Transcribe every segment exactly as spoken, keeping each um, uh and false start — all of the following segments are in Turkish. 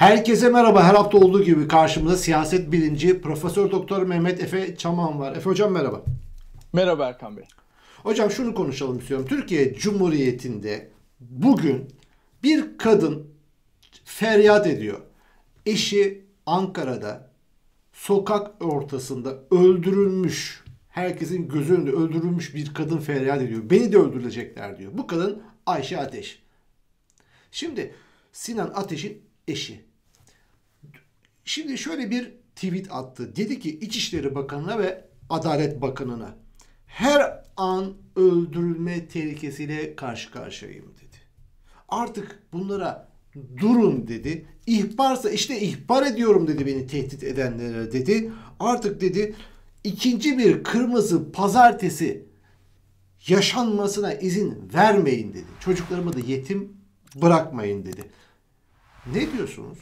Herkese merhaba. Her hafta olduğu gibi karşımızda siyaset bilinci Profesör Doktor Mehmet Efe Çaman var. Efe hocam merhaba. Merhaba Erkan Bey. Hocam şunu konuşalım istiyorum. Türkiye Cumhuriyeti'nde bugün bir kadın feryat ediyor. Eşi Ankara'da sokak ortasında öldürülmüş. Herkesin gözü önünde öldürülmüş bir kadın feryat ediyor. Beni de öldürecekler diyor. Bu kadın Ayşe Ateş. Şimdi Sinan Ateş'in eşi. Şimdi şöyle bir tweet attı. Dedi ki İçişleri Bakanı'na ve Adalet Bakanı'na her an öldürülme tehlikesiyle karşı karşıyayım dedi. Artık bunlara durun dedi. İhbarsa işte ihbar ediyorum dedi beni tehdit edenlere dedi. Artık dedi ikinci bir kırmızı pazartesi yaşanmasına izin vermeyin dedi. Çocuklarımı da yetim bırakmayın dedi. Ne diyorsunuz?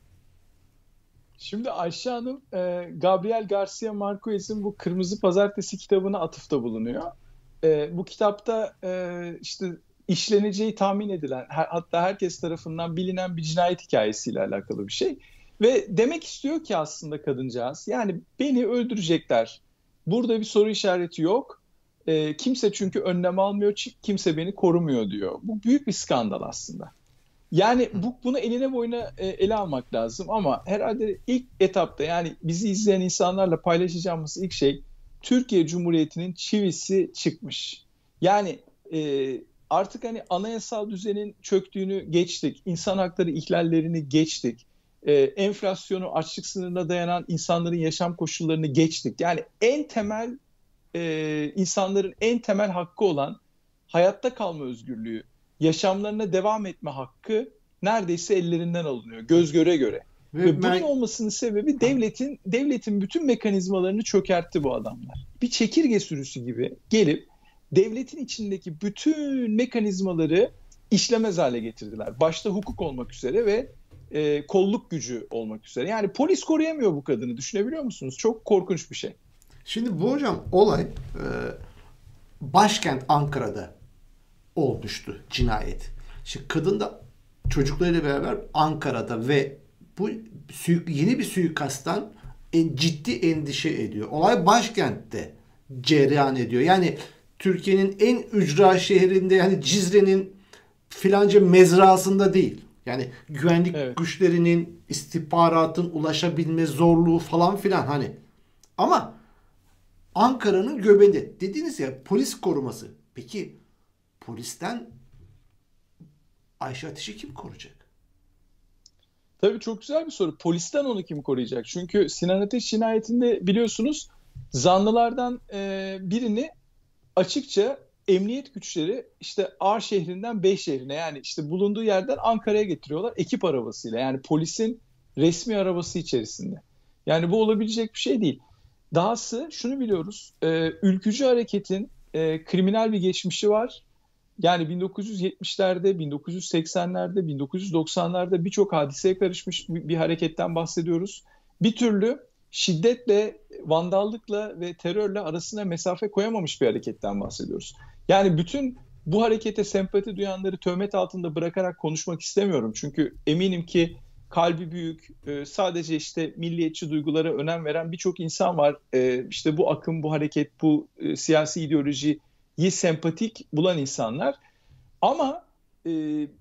Şimdi Ayşe Hanım, e, Gabriel Garcia Marquez'in bu Kırmızı Pazartesi kitabına atıfta bulunuyor. E, bu kitapta e, işte işleneceği tahmin edilen, her, hatta herkes tarafından bilinen bir cinayet hikayesiyle alakalı bir şey. Ve demek istiyor ki aslında kadıncağız, yani beni öldürecekler. Burada bir soru işareti yok. E, kimse çünkü önlem almıyor, kimse beni korumuyor diyor. Bu büyük bir skandal aslında. Yani bu, bunu eline boyuna e, ele almak lazım ama herhalde ilk etapta, yani bizi izleyen insanlarla paylaşacağımız ilk şey, Türkiye Cumhuriyeti'nin çivisi çıkmış. Yani e, artık hani anayasal düzenin çöktüğünü geçtik, insan hakları ihlallerini geçtik, e, enflasyonu, açlık sınırına dayanan insanların yaşam koşullarını geçtik. Yani en temel e, insanların en temel hakkı olan hayatta kalma özgürlüğü, yaşamlarına devam etme hakkı neredeyse ellerinden alınıyor göz göre göre. Ve Ve bunun ben... olmasının sebebi devletin devletin bütün mekanizmalarını çökertti bu adamlar. Bir çekirge sürüsü gibi gelip devletin içindeki bütün mekanizmaları işlemez hale getirdiler. Başta hukuk olmak üzere ve e, kolluk gücü olmak üzere. Yani polis koruyamıyor bu kadını, düşünebiliyor musunuz? Çok korkunç bir şey. Şimdi bu hocam olay e, başkent Ankara'da olmuştu cinayet. Şimdi kadın da çocuklarıyla beraber Ankara'da ve bu yeni bir suikasttan en ciddi endişe ediyor. Olay başkentte cereyan ediyor. Yani Türkiye'nin en ücra şehrinde, yani Cizre'nin filanca mezrasında değil. Yani güvenlik evet. güçlerinin, istihbaratın ulaşabilme zorluğu falan filan hani. Ama Ankara'nın göbeğinde. Dediğiniz ya, polis koruması. Peki polisten Ayşe Ateş'i kim koruyacak? Tabii çok güzel bir soru. Polisten onu kim koruyacak? Çünkü Sinan Ateş cinayetinde biliyorsunuz zanlılardan e, birini açıkça emniyet güçleri işte A şehrinden B şehrine, yani işte bulunduğu yerden Ankara'ya getiriyorlar ekip arabasıyla. Yani polisin resmi arabası içerisinde. Yani bu olabilecek bir şey değil. Dahası şunu biliyoruz. E, ülkücü hareketin e, kriminal bir geçmişi var. Yani bin dokuz yüz yetmişlerde, bin dokuz yüz seksenlerde, bin dokuz yüz doksanlarda birçok hadiseye karışmış bir, bir hareketten bahsediyoruz. Bir türlü şiddetle, vandallıkla ve terörle arasına mesafe koyamamış bir hareketten bahsediyoruz. Yani bütün bu harekete sempati duyanları töhmet altında bırakarak konuşmak istemiyorum. Çünkü eminim ki kalbi büyük, sadece işte milliyetçi duygulara önem veren birçok insan var. İşte bu akım, bu hareket, bu siyasi ideolojiyi sempatik bulan insanlar. Ama e,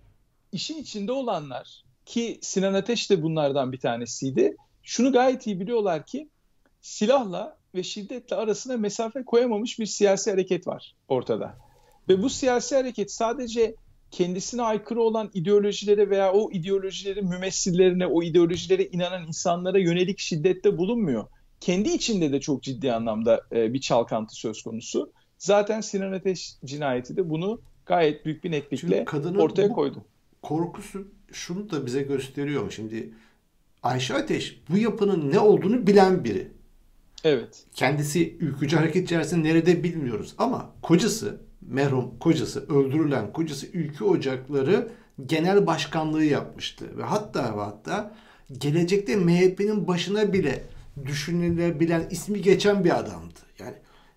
işin içinde olanlar, ki Sinan Ateş de bunlardan bir tanesiydi, şunu gayet iyi biliyorlar ki silahla ve şiddetle arasına mesafe koyamamış bir siyasi hareket var ortada. Ve bu siyasi hareket sadece kendisine aykırı olan ideolojilere veya o ideolojilerin mümessillerine, o ideolojilere inanan insanlara yönelik şiddette bulunmuyor. Kendi içinde de çok ciddi anlamda e, bir çalkantı söz konusu. Zaten Sinan Ateş cinayeti de bunu gayet büyük bir netlikle ortaya koydu. Korkusu şunu da bize gösteriyor. Şimdi Ayşe Ateş bu yapının ne olduğunu bilen biri. Evet. Kendisi ülkücü hareket içerisinde nerede bilmiyoruz. Ama kocası, merhum kocası, öldürülen kocası Ülkü Ocakları Genel Başkanlığı yapmıştı. Ve hatta ve hatta gelecekte M H P'nin başına bile düşünülebilen, ismi geçen bir adamdı. Yani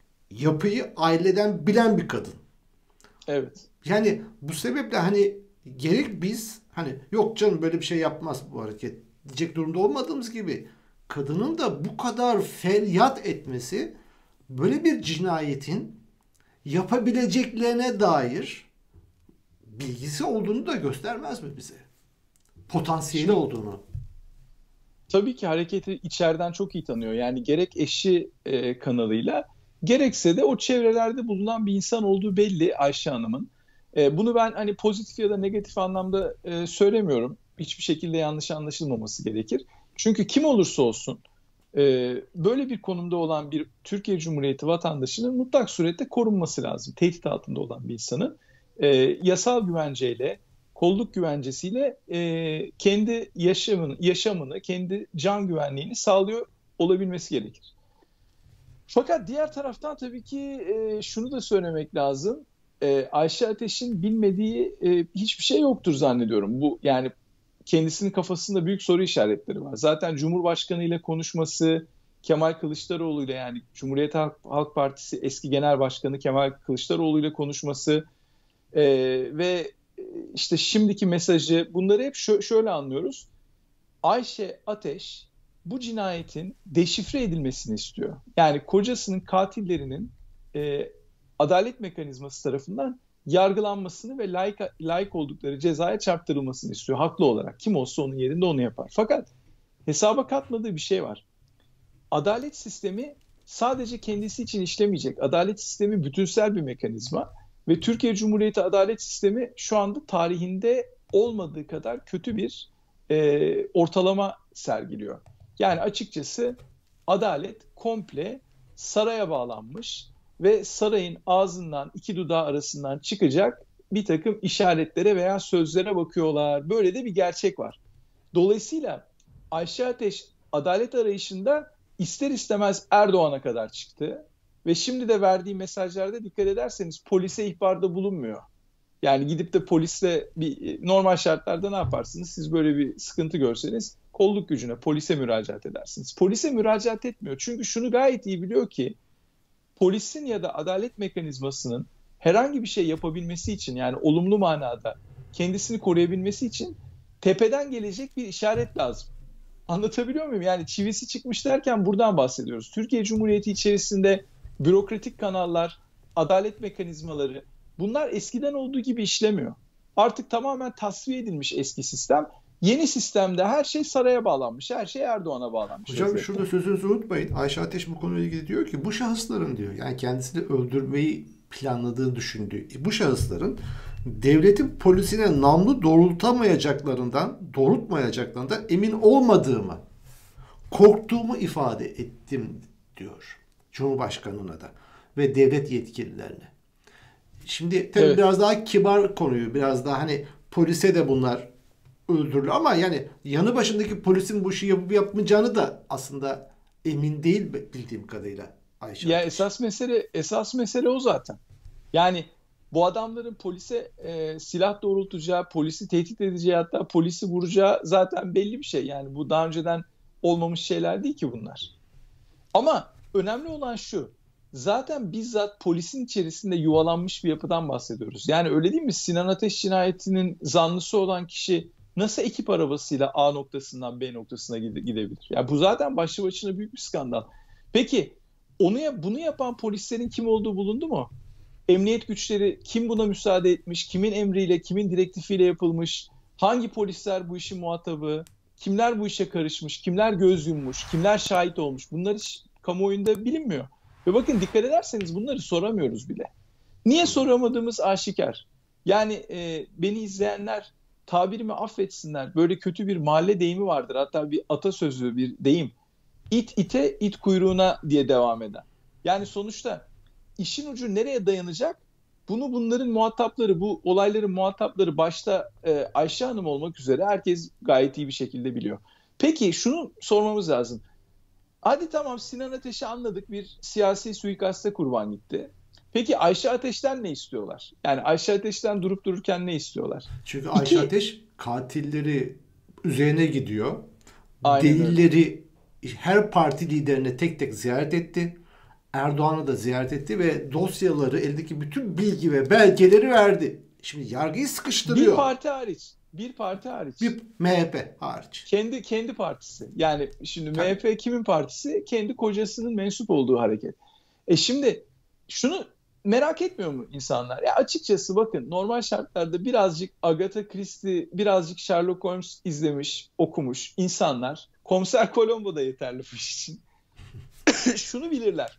yapıyı aileden bilen bir kadın. Evet. Yani bu sebeple hani gerek biz hani yok canım böyle bir şey yapmaz bu hareket diyecek durumda olmadığımız gibi kadının da bu kadar feryat etmesi böyle bir cinayetin yapabileceklerine dair bilgisi olduğunu da göstermez mi bize? Potansiyeli Şimdi, olduğunu. tabii ki hareketi içeriden çok iyi tanıyor. Yani gerek eşi e, kanalıyla gerekse de o çevrelerde bulunan bir insan olduğu belli Ayşe Hanım'ın. E, bunu ben hani pozitif ya da negatif anlamda e, söylemiyorum. Hiçbir şekilde yanlış anlaşılmaması gerekir. Çünkü kim olursa olsun e, böyle bir konumda olan bir Türkiye Cumhuriyeti vatandaşının mutlak surette korunması lazım. Tehdit altında olan bir insanın e, yasal güvenceyle, kolluk güvencesiyle e, kendi yaşamını, yaşamını, kendi can güvenliğini sağlıyor olabilmesi gerekir. Fakat diğer taraftan tabii ki e, şunu da söylemek lazım. E, Ayşe Ateş'in bilmediği e, hiçbir şey yoktur zannediyorum. Bu yani kendisinin kafasında büyük soru işaretleri var. Zaten Cumhurbaşkanı ile konuşması, Kemal Kılıçdaroğlu ile yani Cumhuriyet Halk, Halk Partisi eski Genel Başkanı Kemal Kılıçdaroğlu ile konuşması e, ve işte şimdiki mesajı bunları hep şö- şöyle anlıyoruz. Ayşe Ateş bu cinayetin deşifre edilmesini istiyor. Yani kocasının katillerinin e, adalet mekanizması tarafından yargılanmasını ve layık, layık oldukları cezaya çarptırılmasını istiyor. Haklı olarak. Kim olsa onun yerinde onu yapar. Fakat hesaba katmadığı bir şey var. Adalet sistemi sadece kendisi için işlemeyecek. Adalet sistemi bütünsel bir mekanizma ve Türkiye Cumhuriyeti adalet sistemi şu anda tarihinde olmadığı kadar kötü bir e, ortalama sergiliyor. Yani açıkçası adalet komple saraya bağlanmış ve sarayın ağzından iki dudağı arasından çıkacak bir takım işaretlere veya sözlere bakıyorlar. Böyle de bir gerçek var. Dolayısıyla Ayşe Ateş adalet arayışında ister istemez Erdoğan'a kadar çıktı. Ve şimdi de verdiği mesajlarda dikkat ederseniz polise ihbarda bulunmuyor. Yani gidip de polisle bir normal şartlarda ne yaparsınız? Siz böyle bir sıkıntı görseniz kolluk gücüne, polise müracaat edersiniz. Polise müracaat etmiyor. Çünkü şunu gayet iyi biliyor ki polisin ya da adalet mekanizmasının herhangi bir şey yapabilmesi için yani olumlu manada kendisini koruyabilmesi için tepeden gelecek bir işaret lazım. Anlatabiliyor muyum? Yani çivisi çıkmış derken buradan bahsediyoruz. Türkiye Cumhuriyeti içerisinde bürokratik kanallar, adalet mekanizmaları bunlar eskiden olduğu gibi işlemiyor. Artık tamamen tasfiye edilmiş eski sistem. Yeni sistemde her şey saraya bağlanmış, her şey Erdoğan'a bağlanmış. Hocam vaziyette. Şurada sözünüzü unutmayın. Ayşe Ateş bu konuyla ilgili diyor ki bu şahısların diyor yani kendisini öldürmeyi planladığını düşündüğü bu şahısların devletin polisine namlu doğrultamayacaklarından, doğrultmayacaklarından emin olmadığımı, korktuğumu ifade ettim diyor Cumhurbaşkanı'na da ve devlet yetkililerine. Şimdi tabii evet. Biraz daha kibar konuyu, biraz daha hani polise de bunlar öldürülür ama yani yanı başındaki polisin bu işi yapıp yapmayacağını da aslında emin değil bildiğim kadarıyla Ayşe. Ya esas mesele esas mesele o zaten. Yani bu adamların polise e, silah doğrultacağı, polisi tehdit edeceği hatta polisi vuracağı zaten belli bir şey. Yani bu daha önceden olmamış şeyler değil ki bunlar. Ama önemli olan şu. Zaten bizzat polisin içerisinde yuvalanmış bir yapıdan bahsediyoruz. Yani öyle değil mi? Sinan Ateş cinayetinin zanlısı olan kişi nasıl ekip arabasıyla A noktasından B noktasına gidebilir? Yani bu zaten başlı başına büyük bir skandal. Peki onu bunu yapan polislerin kim olduğu bulundu mu? Emniyet güçleri kim buna müsaade etmiş? Kimin emriyle, kimin direktifiyle yapılmış? Hangi polisler bu işin muhatabı? Kimler bu işe karışmış? Kimler göz yummuş? Kimler şahit olmuş? Bunlar hiç kamuoyunda bilinmiyor. Ve bakın dikkat ederseniz bunları soramıyoruz bile. Niye soramadığımız aşikar. Yani e, beni izleyenler tabirimi affetsinler. Böyle kötü bir mahalle deyimi vardır. Hatta bir atasözü, bir deyim. İt ite, it kuyruğuna diye devam eden. Yani sonuçta işin ucu nereye dayanacak? Bunu bunların muhatapları, bu olayların muhatapları başta e, Ayşe Hanım olmak üzere herkes gayet iyi bir şekilde biliyor. Peki şunu sormamız lazım. Hadi tamam Sinan Ateş'i anladık, bir siyasi suikaste kurban gitti. Peki Ayşe Ateş'ten ne istiyorlar? Yani Ayşe Ateş'ten durup dururken ne istiyorlar? Çünkü Ayşe İki... Ateş katilleri üzerine gidiyor. Aynen delilleri öyle. Her parti liderine tek tek ziyaret etti. Erdoğan'ı da ziyaret etti ve dosyaları, eldeki bütün bilgi ve belgeleri verdi. Şimdi yargıyı sıkıştırıyor. Bir parti hariç. Bir parti hariç. Bir M H P hariç. Kendi kendi partisi. Yani şimdi Tabii. M H P kimin partisi? Kendi kocasının mensup olduğu hareket. E şimdi şunu merak etmiyor mu insanlar? Ya açıkçası bakın, normal şartlarda birazcık Agatha Christie, birazcık Sherlock Holmes izlemiş, okumuş insanlar, Komiser Columbo da yeterli bu iş için. Şunu bilirler.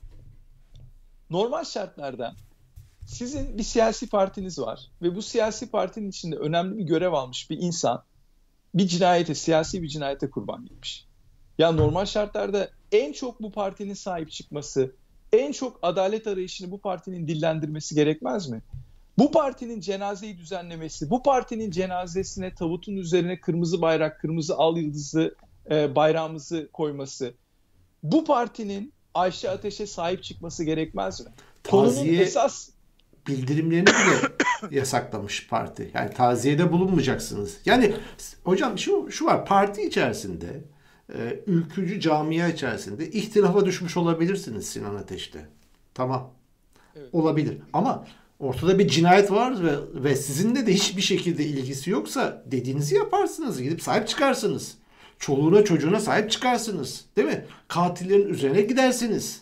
Normal şartlarda sizin bir siyasi partiniz var ve bu siyasi partinin içinde önemli bir görev almış bir insan bir cinayete, siyasi bir cinayete kurban gitmiş. Ya normal şartlarda en çok bu partinin sahip çıkması, en çok adalet arayışını bu partinin dillendirmesi gerekmez mi? Bu partinin cenazeyi düzenlemesi, bu partinin cenazesine tabutun üzerine kırmızı bayrak, kırmızı al yıldızlı e, bayrağımızı koyması, bu partinin Ayşe Ateş'e sahip çıkması gerekmez mi? Konunun Taziye esas bildirimlerini bile yasaklamış parti. Yani taziyede bulunmayacaksınız. Yani hocam şu şu var, parti içerisinde e, ülkücü camia içerisinde ihtilafa düşmüş olabilirsiniz Sinan Ateş'te. Tamam. Evet. Olabilir. Ama ortada bir cinayet var ve, ve sizinle de hiçbir şekilde ilgisi yoksa dediğinizi yaparsınız. Gidip sahip çıkarsınız. Çoluğuna çocuğuna sahip çıkarsınız. Değil mi? Katillerin üzerine gidersiniz.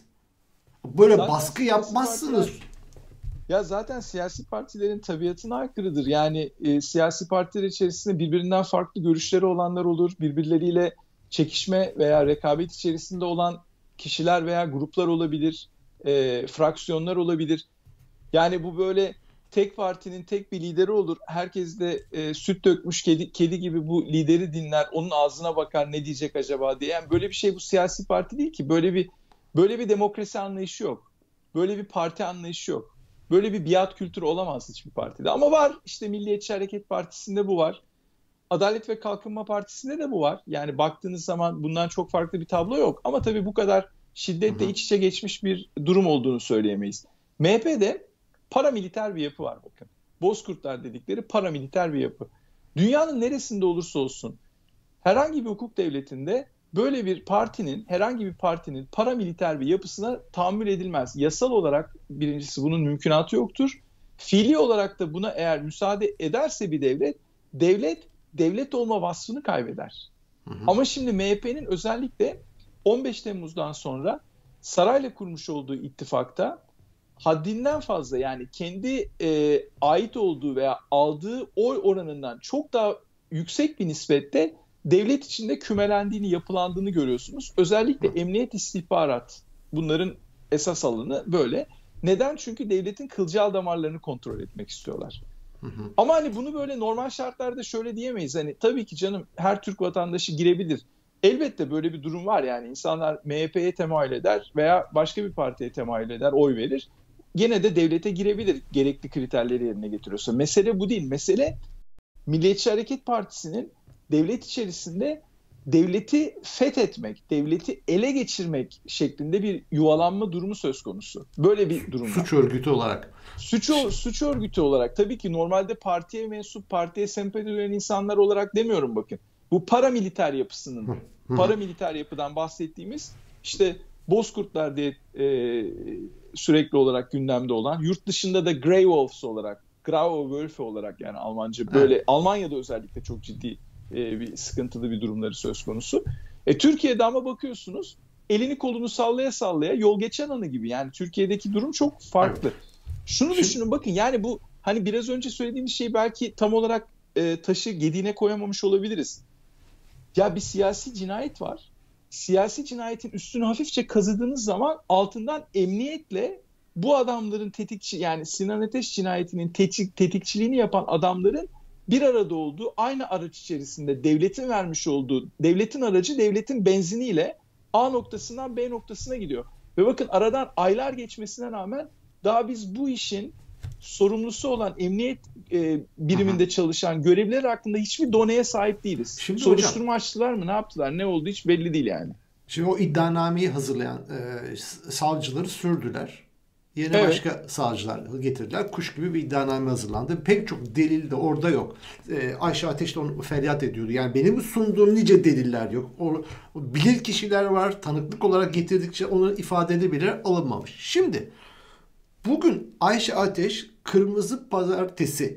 Böyle Zaten baskı siyasi yapmazsınız. partiler- Ya zaten siyasi partilerin tabiatına aykırıdır. Yani e, siyasi partiler içerisinde birbirinden farklı görüşleri olanlar olur. Birbirleriyle çekişme veya rekabet içerisinde olan kişiler veya gruplar olabilir. E, fraksiyonlar olabilir. Yani bu böyle tek partinin tek bir lideri olur. Herkes de e, süt dökmüş kedi, kedi gibi bu lideri dinler. Onun ağzına bakar, ne diyecek acaba diye. Yani böyle bir şey bu siyasi parti değil ki. Böyle bir böyle bir demokrasi anlayışı yok. Böyle bir parti anlayışı yok. Böyle bir biat kültürü olamaz hiçbir partide. Ama var. İşte Milliyetçi Hareket Partisi'nde bu var. Adalet ve Kalkınma Partisi'nde de bu var. Yani baktığınız zaman bundan çok farklı bir tablo yok. Ama tabii bu kadar şiddetle iç içe geçmiş bir durum olduğunu söyleyemeyiz. M H P'de paramiliter bir yapı var bakın. Bozkurtlar dedikleri paramiliter bir yapı. Dünyanın neresinde olursa olsun herhangi bir hukuk devletinde böyle bir partinin, herhangi bir partinin paramiliter bir yapısına tahammül edilmez. Yasal olarak birincisi bunun mümkünatı yoktur. Fiili olarak da buna eğer müsaade ederse bir devlet, devlet devlet olma vasfını kaybeder. Hı hı. Ama şimdi M H P'nin özellikle on beş Temmuz'dan sonra sarayla kurmuş olduğu ittifakta haddinden fazla, yani kendi e, ait olduğu veya aldığı oy oranından çok daha yüksek bir nispette devlet içinde kümelendiğini, yapılandığını görüyorsunuz. Özellikle emniyet, istihbarat, bunların esas alanı böyle. Neden? Çünkü devletin kılcal damarlarını kontrol etmek istiyorlar. Hı hı. Ama hani bunu böyle normal şartlarda şöyle diyemeyiz. Hani tabii ki canım, her Türk vatandaşı girebilir. Elbette böyle bir durum var, yani insanlar M H P'ye temayül eder veya başka bir partiye temayül eder, oy verir. Gene de devlete girebilir gerekli kriterleri yerine getiriyorsa. Mesele bu değil. Mesele Milliyetçi Hareket Partisi'nin devlet içerisinde devleti fethetmek, devleti ele geçirmek şeklinde bir yuvalanma durumu söz konusu. Böyle bir durum var. Suç örgütü olarak. Suç, suç örgütü olarak. Tabii ki normalde partiye mensup, partiye sempati duyan insanlar olarak demiyorum bakın. Bu paramiliter yapısının, paramiliter yapıdan bahsettiğimiz işte Bozkurtlar diye e, sürekli olarak gündemde olan, yurt dışında da Grey Wolves olarak, Graue Wölfe olarak, yani Almanca böyle, evet. Almanya'da özellikle çok ciddi e, bir sıkıntılı bir durumları söz konusu. E, Türkiye'de ama bakıyorsunuz elini kolunu sallaya sallaya yol geçen anı gibi, yani Türkiye'deki durum çok farklı. Evet. Şunu Şimdi... düşünün bakın, yani bu hani biraz önce söylediğimiz şeyi belki tam olarak e, taşı gediğine koyamamış olabiliriz. Ya bir siyasi cinayet var. Siyasi cinayetin üstünü hafifçe kazıdığınız zaman altından emniyetle bu adamların tetikçi, yani Sinan Ateş cinayetinin tetik, tetikçiliğini yapan adamların bir arada olduğu, aynı araç içerisinde devletin vermiş olduğu, devletin aracı devletin benziniyle A noktasından B noktasına gidiyor. Ve bakın aradan aylar geçmesine rağmen daha biz bu işin sorumlusu olan emniyet e, biriminde Aha. çalışan görevliler hakkında hiçbir doneye sahip değiliz. Şimdi soruşturma hocam, açtılar mı, ne yaptılar, ne oldu hiç belli değil yani. Şimdi o iddianameyi hazırlayan e, savcıları sürdüler. Yeni evet. başka savcılar getirdiler. Kuş gibi bir iddianame hazırlandı. Pek çok delil de orada yok. E, Ayşe Ateş de onu feryat ediyordu. Yani benim sunduğum nice deliller yok. O, o bilir kişiler var. Tanıklık olarak getirdikçe onun ifadeleri bile alınmamış. Şimdi bugün Ayşe Ateş Kırmızı Pazartesi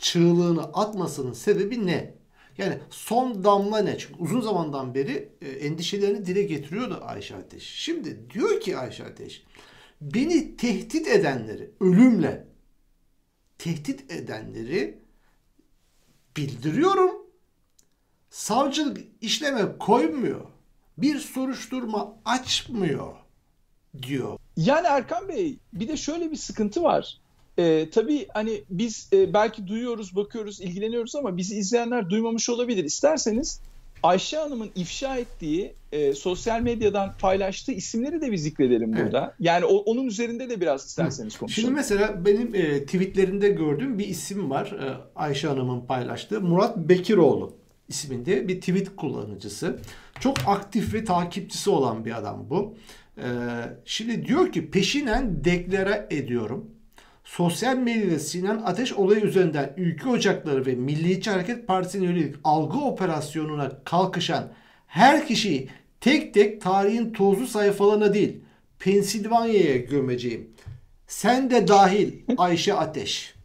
çığlığını atmasının sebebi ne? Yani son damla ne? Çünkü uzun zamandan beri e, endişelerini dile getiriyordu Ayşe Ateş. Şimdi diyor ki Ayşe Ateş, beni tehdit edenleri, ölümle tehdit edenleri bildiriyorum. Savcılık işleme koymuyor. Bir soruşturma açmıyor diyor. Yani Erkan Bey, bir de şöyle bir sıkıntı var. Ee, tabii hani biz e, belki duyuyoruz, bakıyoruz, ilgileniyoruz ama bizi izleyenler duymamış olabilir. İsterseniz Ayşe Hanım'ın ifşa ettiği, e, sosyal medyadan paylaştığı isimleri de bir zikredelim Evet. burada. Yani o, onun üzerinde de biraz isterseniz konuşalım. Şimdi mesela benim e, tweetlerinde gördüğüm bir isim var. E, Ayşe Hanım'ın paylaştığı Murat Bekiroğlu isminde bir tweet kullanıcısı. Çok aktif ve takipçisi olan bir adam bu. E, şimdi diyor ki peşinen deklare ediyorum. Sosyal medyada Sinan Ateş olayı üzerinden Ülke Ocakları ve Milliyetçi Hareket Partisi'ne yönelik algı operasyonuna kalkışan her kişiyi tek tek tarihin tozlu sayfalarına değil Pensilvanya'ya gömeceğim. Sen de dahil Ayşe Ateş.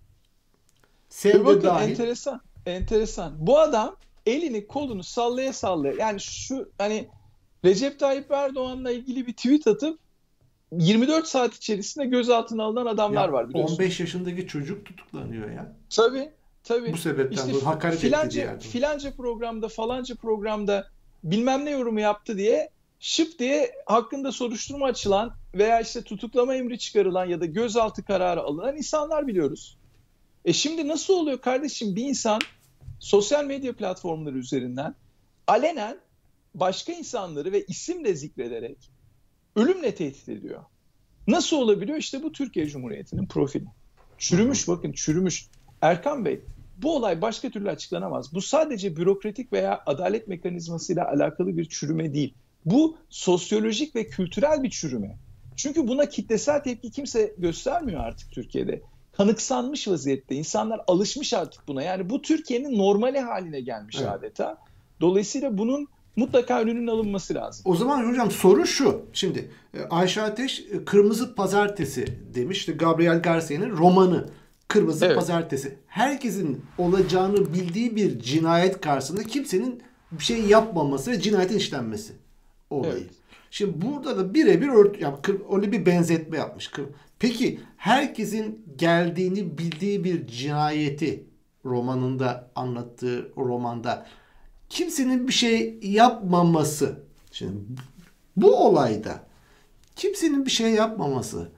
Sen Ve de bakın dahil. enteresan, enteresan. Bu adam elini kolunu sallaya sallaya, yani şu hani Recep Tayyip Erdoğan'la ilgili bir tweet atıp yirmi dört saat içerisinde gözaltına alınan adamlar Ya, var biliyorsun. on beş yaşındaki çocuk tutuklanıyor ya. Tabii, tabii. Bu sebepten İşte dolayı hakaret etti filanca, diye. Yani. filanca programda, falanca programda bilmem ne yorumu yaptı diye şıp diye hakkında soruşturma açılan veya işte tutuklama emri çıkarılan ya da gözaltı kararı alınan insanlar biliyoruz. E şimdi nasıl oluyor kardeşim, bir insan sosyal medya platformları üzerinden alenen başka insanları ve isimle zikrederek ölümle tehdit ediyor. Nasıl olabiliyor? İşte bu Türkiye Cumhuriyeti'nin profili. Çürümüş, bakın çürümüş. Erkan Bey, bu olay başka türlü açıklanamaz. Bu sadece bürokratik veya adalet mekanizmasıyla alakalı bir çürüme değil. Bu sosyolojik ve kültürel bir çürüme. Çünkü buna kitlesel tepki kimse göstermiyor artık Türkiye'de. Kanıksanmış vaziyette. İnsanlar alışmış artık buna. Yani bu Türkiye'nin normali haline gelmiş evet. adeta. Dolayısıyla bunun mutlaka önünün alınması lazım. O zaman hocam soru şu. Şimdi Ayşe Ateş Kırmızı Pazartesi demiş. İşte Gabriel Garcia'nın romanı Kırmızı evet. Pazartesi. Herkesin olacağını bildiği bir cinayet karşısında kimsenin bir şey yapmaması ve cinayetin işlenmesi olayı. Evet. Şimdi burada da birebir ört, yani öyle bir benzetme yapmış. Peki herkesin geldiğini bildiği bir cinayeti romanında anlattığı romanda kimsenin bir şey yapmaması. Şimdi bu olayda kimsenin bir şey yapmaması,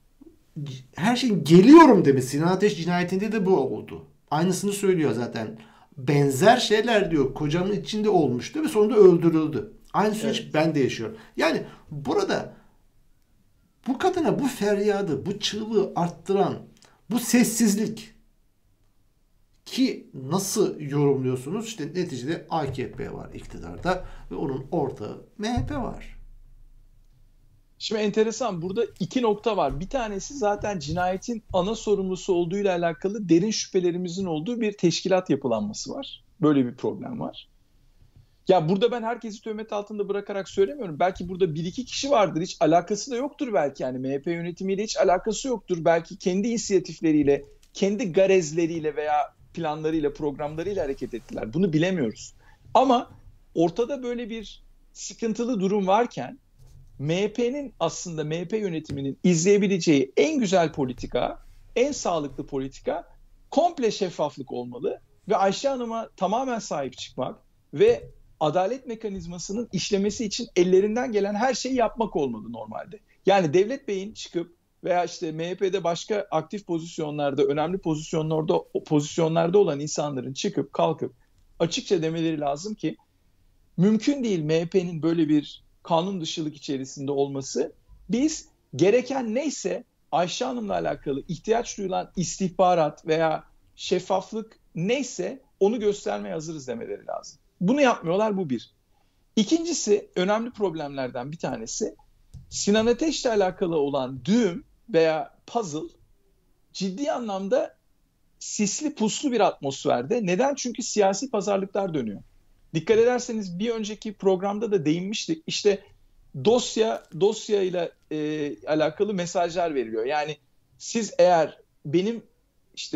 her şeyin geliyorum demesi. Sinan Ateş cinayetinde de bu oldu. Aynısını söylüyor zaten. Benzer şeyler diyor. Kocamın içinde olmuştu ve sonunda öldürüldü. Aynı süreç evet. ben de yaşıyorum. Yani burada bu kadına bu feryadı, bu çığlığı arttıran bu sessizlik ki nasıl yorumluyorsunuz? İşte neticede A K P var iktidarda ve onun ortağı M H P var. Şimdi enteresan, burada iki nokta var. Bir tanesi zaten cinayetin ana sorumlusu olduğuyla alakalı derin şüphelerimizin olduğu bir teşkilat yapılanması var. Böyle bir problem var. Ya burada ben herkesi töhmet altında bırakarak söylemiyorum. Belki burada bir iki kişi vardır. Hiç alakası da yoktur belki. Yani M H P yönetimiyle hiç alakası yoktur. Belki kendi inisiyatifleriyle, kendi garezleriyle veya planlarıyla, programlarıyla hareket ettiler. Bunu bilemiyoruz. Ama ortada böyle bir sıkıntılı durum varken M H P'nin aslında M H P yönetiminin izleyebileceği en güzel politika, en sağlıklı politika komple şeffaflık olmalı ve Ayşe Hanım'a tamamen sahip çıkmak ve adalet mekanizmasının işlemesi için ellerinden gelen her şeyi yapmak olmalı normalde. Yani Devlet Bey'in çıkıp veya işte M H P'de başka aktif pozisyonlarda, önemli pozisyonlarda pozisyonlarda olan insanların çıkıp kalkıp açıkça demeleri lazım ki mümkün değil M H P'nin böyle bir kanun dışılık içerisinde olması. Biz gereken neyse Ayşe Hanım'la alakalı ihtiyaç duyulan istihbarat veya şeffaflık neyse onu göstermeye hazırız demeleri lazım. Bunu yapmıyorlar, bu bir. İkincisi, önemli problemlerden bir tanesi, Sinan Ateş'le alakalı olan düğüm veya puzzle ciddi anlamda sisli puslu bir atmosferde. Neden? Çünkü siyasi pazarlıklar dönüyor. Dikkat ederseniz bir önceki programda da değinmiştik. İşte dosya dosya ile e, alakalı mesajlar veriliyor. Yani siz eğer benim işte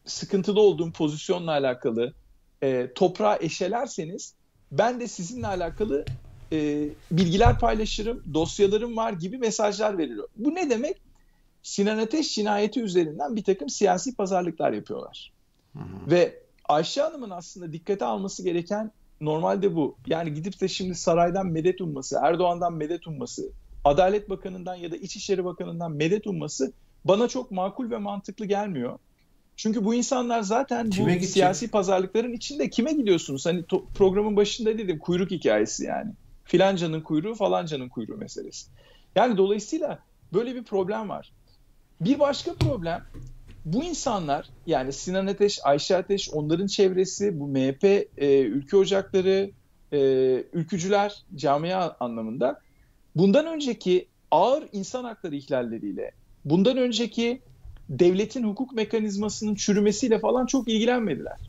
sıkıntıda olduğum pozisyonla alakalı e, toprağı eşelerseniz ben de sizinle alakalı e, bilgiler paylaşırım, dosyalarım var gibi mesajlar veriliyor. Bu ne demek? Sinan Ateş cinayeti üzerinden bir takım siyasi pazarlıklar yapıyorlar. Hı hı. Ve Ayşe Hanım'ın aslında dikkate alması gereken normalde bu. Yani gidip de şimdi saraydan medet umması, Erdoğan'dan medet umması, Adalet Bakanı'ndan ya da İçişleri Bakanı'ndan medet umması bana çok makul ve mantıklı gelmiyor. Çünkü bu insanlar zaten kime bu gidecek? Siyasi pazarlıkların içinde kime gidiyorsunuz? Hani to- programın başında dedim, kuyruk hikayesi yani. Filancanın kuyruğu falancanın kuyruğu meselesi. Yani dolayısıyla böyle bir problem var. Bir başka problem, bu insanlar yani Sinan Ateş, Ayşe Ateş, onların çevresi, bu M H P, e, ülke ocakları, e, ülkücüler camia anlamında bundan önceki ağır insan hakları ihlalleriyle, bundan önceki devletin hukuk mekanizmasının çürümesiyle falan çok ilgilenmediler.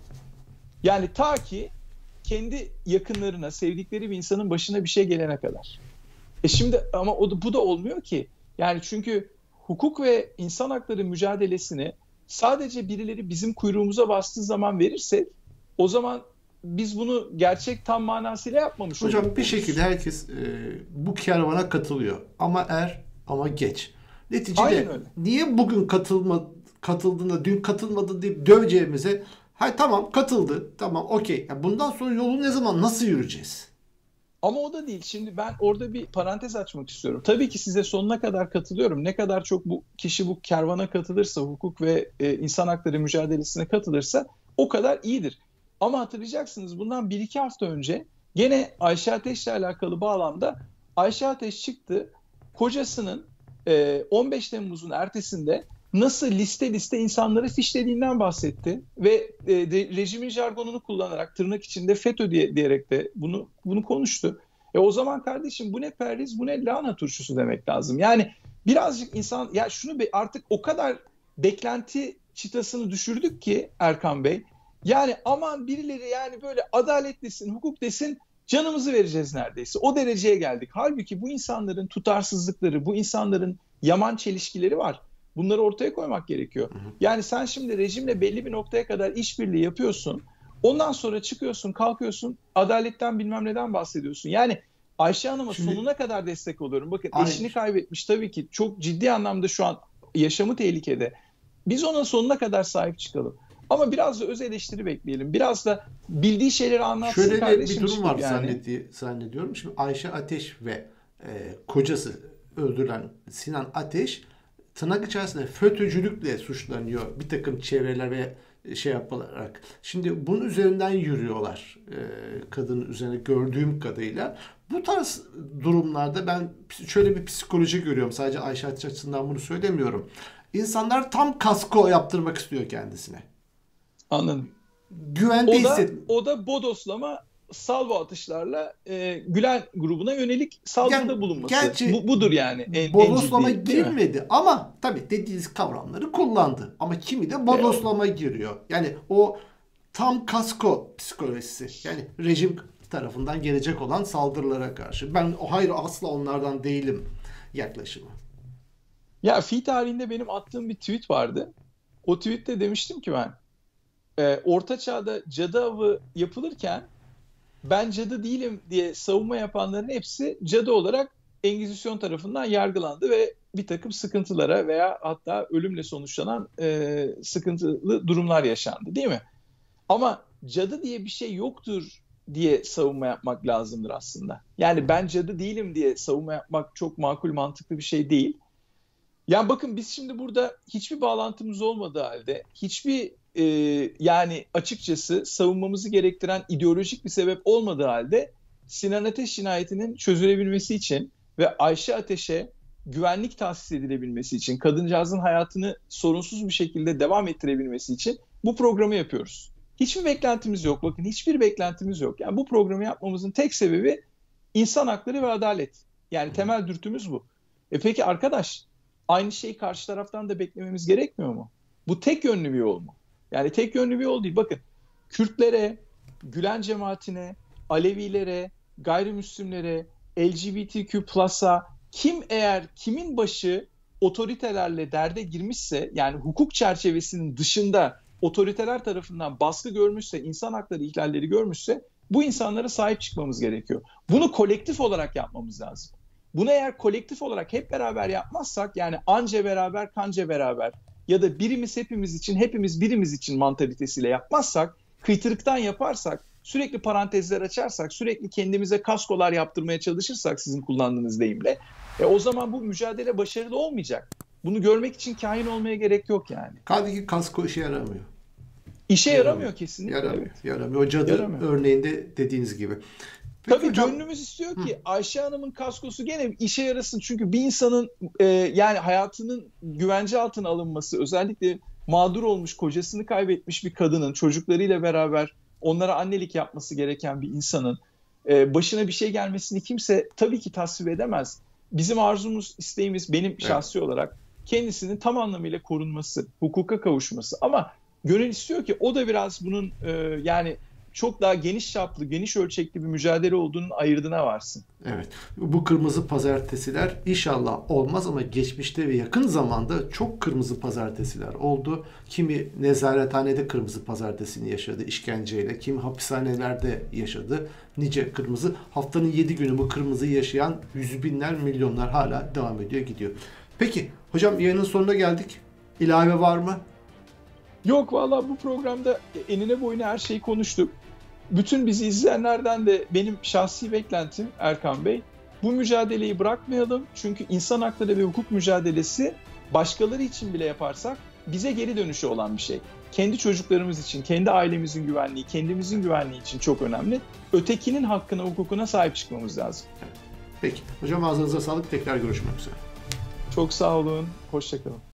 Yani ta ki kendi yakınlarına, sevdikleri bir insanın başına bir şey gelene kadar. E şimdi ama o, bu da olmuyor ki. Yani çünkü hukuk ve insan hakları mücadelesini sadece birileri bizim kuyruğumuza bastığı zaman verirsek, o zaman biz bunu gerçek tam manasıyla yapmamış oluruz. Hocam bir şekilde herkes e, bu kervana katılıyor. Ama er ama geç. Neticede niye bugün katılma, katıldığında dün katılmadın deyip döveceğimize, hay tamam katıldı, tamam okey. Yani bundan sonra yolu ne zaman nasıl yürüyeceğiz? Ama o da değil. Şimdi ben orada bir parantez açmak istiyorum. Tabii ki size sonuna kadar katılıyorum. Ne kadar çok bu kişi bu kervana katılırsa, hukuk ve e, insan hakları mücadelesine katılırsa o kadar iyidir. Ama hatırlayacaksınız, bundan bir iki hafta önce gene Ayşe Ateş'le alakalı bağlamda Ayşe Ateş çıktı. Kocasının e, on beş Temmuz'un ertesinde nasıl liste liste insanları fişlediğinden bahsetti ve e, de, rejimin jargonunu kullanarak tırnak içinde FETÖ diye, diyerek de bunu bunu konuştu. E o zaman kardeşim bu ne perhiz, bu ne lahana turşusu demek lazım. Yani birazcık insan, ya şunu be, artık o kadar beklenti çıtasını düşürdük ki Erkan Bey. Yani aman birileri yani böyle adalet desin, hukuk desin, canımızı vereceğiz neredeyse. O dereceye geldik. Halbuki bu insanların tutarsızlıkları, bu insanların yaman çelişkileri var. Bunları ortaya koymak gerekiyor. Hı hı. Yani sen şimdi rejimle belli bir noktaya kadar işbirliği yapıyorsun. Ondan sonra çıkıyorsun, kalkıyorsun, adaletten bilmem neden bahsediyorsun. Yani Ayşe Hanım'a şimdi sonuna kadar destek oluyorum. Bakın aynı. Eşini kaybetmiş, tabii ki çok ciddi anlamda şu an yaşamı tehlikede. Biz ona sonuna kadar sahip çıkalım. Ama biraz da öz eleştiri bekleyelim. Biraz da bildiği şeyleri anlatsın. Şöyle kardeşim. Şöyle bir durum var yani. zannediyorum. Şimdi Ayşe Ateş ve e, kocası öldürülen Sinan Ateş tırnak içerisinde FETÖ'cülükle suçlanıyor bir takım çevreler ve şey yaparak. Şimdi bunun üzerinden yürüyorlar e, kadının üzerine gördüğüm kadarıyla. Bu tarz durumlarda ben şöyle bir psikoloji görüyorum. Sadece Ayşe Ateş açısından bunu söylemiyorum. İnsanlar tam kasko yaptırmak istiyor kendisine. Anladım. Güvende o da, hisset. O da bodoslama, salvo atışlarla e, Gülen grubuna yönelik saldırıda yani, bulunması. Gerçi bu, budur yani. En, bodoslama en ciddi, girmedi ama tabii dediğiniz kavramları kullandı. Ama kimi de bodoslama evet. giriyor. Yani o tam kasko psikolojisi. Yani rejim tarafından gelecek olan saldırılara karşı. Ben o hayır asla onlardan değilim yaklaşımı. Ya fi tarihinde benim attığım bir tweet vardı. O tweette demiştim ki ben e, Orta Çağ'da cadı avı yapılırken ben cadı değilim diye savunma yapanların hepsi cadı olarak Engizisyon tarafından yargılandı ve bir takım sıkıntılara veya hatta ölümle sonuçlanan e, sıkıntılı durumlar yaşandı, değil mi? Ama cadı diye bir şey yoktur diye savunma yapmak lazımdır aslında. Yani ben cadı değilim diye savunma yapmak çok makul, mantıklı bir şey değil. Yani bakın biz şimdi burada hiçbir bağlantımız olmadığı halde, hiçbir e, yani açıkçası savunmamızı gerektiren ideolojik bir sebep olmadığı halde Sinan Ateş cinayetinin çözülebilmesi için ve Ayşe Ateş'e güvenlik tahsis edilebilmesi için, kadıncağızın hayatını sorunsuz bir şekilde devam ettirebilmesi için bu programı yapıyoruz. Hiçbir beklentimiz yok. Bakın hiçbir beklentimiz yok. Yani bu programı yapmamızın tek sebebi insan hakları ve adalet. Yani temel dürtümüz bu. E peki arkadaş, aynı şeyi karşı taraftan da beklememiz gerekmiyor mu? Bu tek yönlü bir yol mu? Yani tek yönlü bir yol değil. Bakın Kürtlere, Gülen cemaatine, Alevilere, gayrimüslimlere, L G B T Q plus'a kim eğer kimin başı otoritelerle derde girmişse, yani hukuk çerçevesinin dışında otoriteler tarafından baskı görmüşse, insan hakları ihlalleri görmüşse bu insanlara sahip çıkmamız gerekiyor. Bunu kolektif olarak yapmamız lazım. Bunu eğer kolektif olarak hep beraber yapmazsak, yani anca beraber kanca beraber ya da birimiz hepimiz için, hepimiz birimiz için mantalitesiyle yapmazsak, kıytırıktan yaparsak, sürekli parantezler açarsak, sürekli kendimize kaskolar yaptırmaya çalışırsak sizin kullandığınız deyimle, e, o zaman bu mücadele başarılı olmayacak. Bunu görmek için kahin olmaya gerek yok yani. Kaldı ki kasko işe yaramıyor. İşe yaramıyor, yaramıyor kesinlikle. Yaramıyor. Evet. Yaramıyor. O cadı yaramıyor. Örneğinde dediğiniz gibi. Peki tabii hocam, gönlümüz istiyor ki Hı. Ayşe Hanım'ın kaskosu gene işe yarasın. Çünkü bir insanın e, yani hayatının güvence altına alınması, özellikle mağdur olmuş, kocasını kaybetmiş bir kadının çocuklarıyla beraber onlara annelik yapması gereken bir insanın e, başına bir şey gelmesini kimse tabii ki tasvip edemez. Bizim arzumuz, isteğimiz, benim evet. şahsi olarak kendisinin tam anlamıyla korunması, hukuka kavuşması. Ama gönül istiyor ki o da biraz bunun e, yani çok daha geniş çaplı, geniş ölçekli bir mücadele olduğunun ayırdına varsın. Evet. Bu kırmızı pazartesiler inşallah olmaz ama geçmişte ve yakın zamanda çok kırmızı pazartesiler oldu. Kimi nezarethanede kırmızı pazartesini yaşadı işkenceyle, kimi hapishanelerde yaşadı. Nice kırmızı. Haftanın yedi günü bu kırmızıyı yaşayan yüz binler, milyonlar hala devam ediyor, gidiyor. Peki hocam, yayının sonuna geldik. İlave var mı? Yok vallahi bu programda enine boyuna her şeyi konuştuk. Bütün bizi izleyenlerden de benim şahsi beklentim Erkan Bey, bu mücadeleyi bırakmayalım. Çünkü insan hakları ve hukuk mücadelesi başkaları için bile yaparsak bize geri dönüşü olan bir şey. Kendi çocuklarımız için, kendi ailemizin güvenliği, kendimizin güvenliği için çok önemli. Ötekinin hakkına, hukukuna sahip çıkmamız lazım. Peki. Hocam ağzınıza sağlık. Tekrar görüşmek üzere. Çok sağ olun. Hoşça kalın.